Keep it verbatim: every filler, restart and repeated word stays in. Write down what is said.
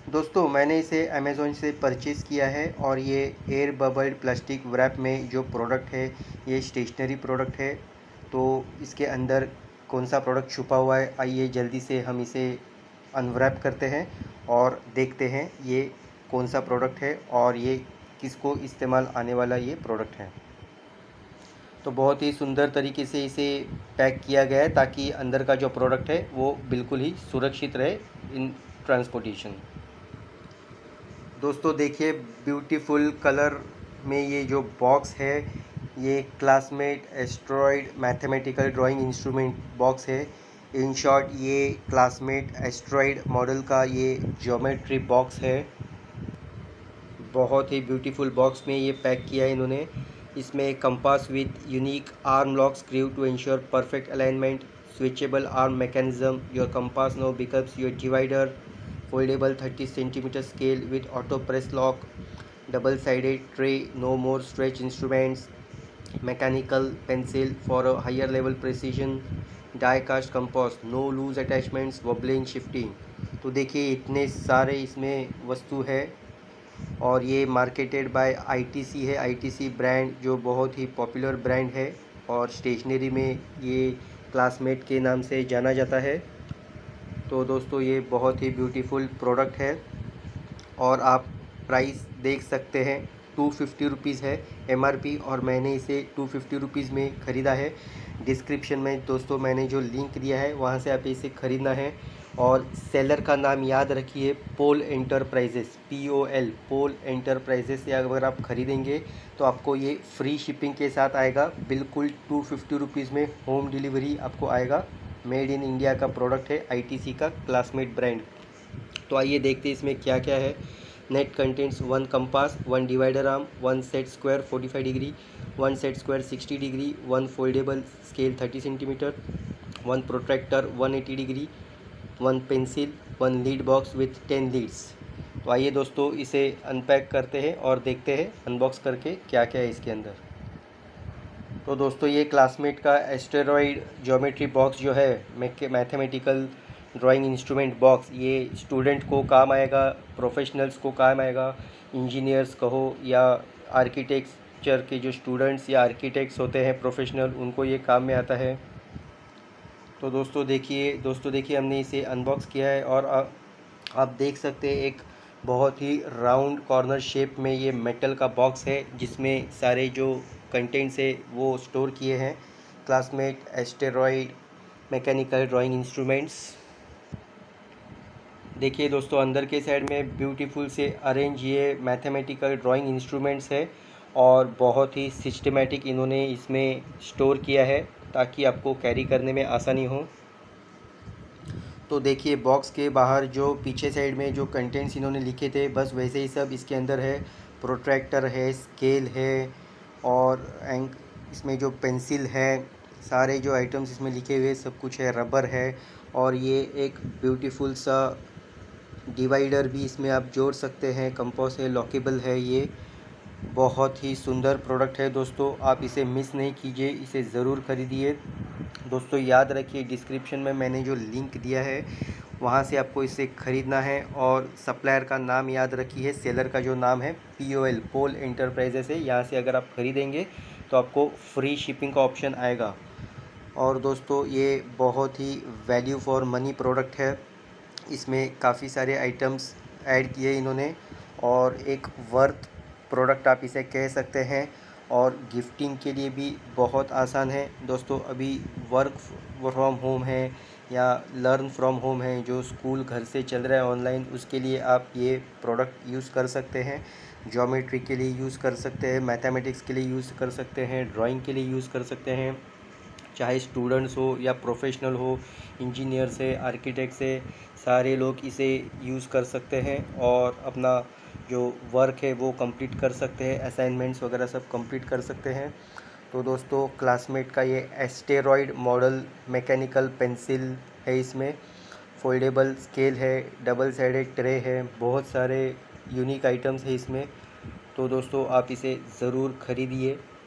दोस्तों मैंने इसे अमेज़ोन से परचेज़ किया है और ये एयर बबल्ड प्लास्टिक रैप में जो प्रोडक्ट है ये स्टेशनरी प्रोडक्ट है। तो इसके अंदर कौन सा प्रोडक्ट छुपा हुआ है, आइए जल्दी से हम इसे अनरैप करते हैं और देखते हैं ये कौन सा प्रोडक्ट है और ये किसको इस्तेमाल आने वाला ये प्रोडक्ट है। तो बहुत ही सुंदर तरीके से इसे पैक किया गया है ताकि अंदर का जो प्रोडक्ट है वो बिल्कुल ही सुरक्षित रहे इन ट्रांसपोर्टेशन। दोस्तों देखिए ब्यूटीफुल कलर में ये जो बॉक्स है ये Classmate Asteroid mathematical drawing instrument box है। इन शॉर्ट ये क्लासमेट एस्ट्रॉयड मॉडल का ये ज्योमेट्री बॉक्स है। बहुत ही ब्यूटीफुल बॉक्स में ये पैक किया है इन्होंने। इसमें compass with unique arm lock screw to ensure perfect alignment, switchable arm mechanism, your compass now becomes your divider, foldable thirty centimeter scale with auto press lock, double sided tray, no more stretch instruments, mechanical pencil for a higher level precision, die cast compass, no loose attachments, wobbling shifting। तो देखिए इतने सारे इसमें वस्तु है और ये marketed by ITC है। आईटीसी ब्रांड जो बहुत ही पॉपुलर ब्रांड है और स्टेशनरी में ये क्लासमेट के नाम से जाना जाता है। तो दोस्तों ये बहुत ही ब्यूटीफुल प्रोडक्ट है और आप प्राइस देख सकते हैं टू फिफ्टी रुपीज़ है एमआरपी और मैंने इसे टू फिफ्टी रुपीज़ में ख़रीदा है। डिस्क्रिप्शन में दोस्तों मैंने जो लिंक दिया है वहाँ से आप इसे ख़रीदना है और सेलर का नाम याद रखिए Pol Enterprises, P O L Pol Enterprises से अगर आप ख़रीदेंगे तो आपको ये फ्री शिपिंग के साथ आएगा। बिल्कुल टू फिफ्टी रुपीज़ में होम डिलीवरी आपको आएगा। मेड इन इंडिया का प्रोडक्ट है आईटीसी का क्लासमेट ब्रांड। तो आइए देखते हैं इसमें क्या क्या है। Net contents one compass, one divider arm, one set square forty five degree, one set square sixty degree, one foldable scale thirty centimetre, one protractor one eighty degree, one pencil, one lead box with ten leads. तो आइए दोस्तों इसे unpack करते हैं और देखते हैं unbox करके क्या क्या है इसके अंदर। तो दोस्तों ये क्लासमेट का एस्टेरॉयड ज्योमेट्री बॉक्स जो है मैथमेटिकल ड्राइंग इंस्ट्रूमेंट बॉक्स, ये स्टूडेंट को काम आएगा, प्रोफेशनल्स को काम आएगा, इंजीनियर्स कहो या आर्किटेक्चर के जो स्टूडेंट्स या आर्किटेक्ट्स होते हैं प्रोफेशनल, उनको ये काम में आता है। तो दोस्तों देखिए दोस्तों देखिए हमने इसे अनबॉक्स किया है और आ, आप देख सकते हैं एक बहुत ही राउंड कॉर्नर शेप में ये मेटल का बॉक्स है जिसमें सारे जो कंटेंट्स है वो स्टोर किए हैं। Classmate Asteroid mechanical drawing instruments. देखिए दोस्तों अंदर के साइड में ब्यूटीफुल से अरेंज ये मैथमेटिकल ड्राइंग इंस्ट्रूमेंट्स है और बहुत ही सिस्टमेटिक इन्होंने इसमें स्टोर किया है ताकि आपको कैरी करने में आसानी हो। तो देखिए बॉक्स के बाहर जो पीछे साइड में जो कंटेंट्स इन्होंने लिखे थे बस वैसे ही सब इसके अंदर है। प्रोट्रैक्टर है, स्केल है और एंक इसमें जो पेंसिल है, सारे जो आइटम्स इसमें लिखे हुए सब कुछ है, रबर है और ये एक ब्यूटीफुल सा डिवाइडर भी इसमें आप जोड़ सकते हैं, कंपास है, लॉकेबल है। ये बहुत ही सुंदर प्रोडक्ट है दोस्तों, आप इसे मिस नहीं कीजिए, इसे ज़रूर ख़रीदिए। दोस्तों याद रखिए डिस्क्रिप्शन में मैंने जो लिंक दिया है वहाँ से आपको इसे ख़रीदना है और सप्लायर का नाम याद रखिए, सेलर का जो नाम है P O L Pol Enterprises है। यहाँ से अगर आप ख़रीदेंगे तो आपको फ्री शिपिंग का ऑप्शन आएगा। और दोस्तों ये बहुत ही वैल्यू फॉर मनी प्रोडक्ट है, इसमें काफ़ी सारे आइटम्स ऐड किए इन्होंने और एक वर्थ प्रोडक्ट आप इसे कह सकते हैं और गिफ्टिंग के लिए भी बहुत आसान है। दोस्तों अभी वर्क फ्रॉम होम है या लर्न फ्रॉम होम है, जो स्कूल घर से चल रहा है ऑनलाइन, उसके लिए आप ये प्रोडक्ट यूज़ कर सकते हैं। ज्योमेट्री के लिए यूज़ कर सकते हैं, मैथमेटिक्स के लिए यूज़ कर सकते हैं, ड्राइंग के लिए यूज़ कर सकते हैं, चाहे स्टूडेंट्स हो या प्रोफेशनल हो, इंजीनियर्स है, आर्किटेक्ट्स है, सारे लोग इसे यूज़ कर सकते हैं और अपना जो वर्क है वो कंप्लीट कर सकते हैं, असाइनमेंट्स वगैरह सब कंप्लीट कर सकते हैं। तो दोस्तों क्लासमेट का ये एस्टेरॉयड मॉडल मैकेनिकल पेंसिल है, इसमें फोल्डेबल स्केल है, डबल साइडेड ट्रे है, बहुत सारे यूनिक आइटम्स है इसमें। तो दोस्तों आप इसे ज़रूर ख़रीदिए।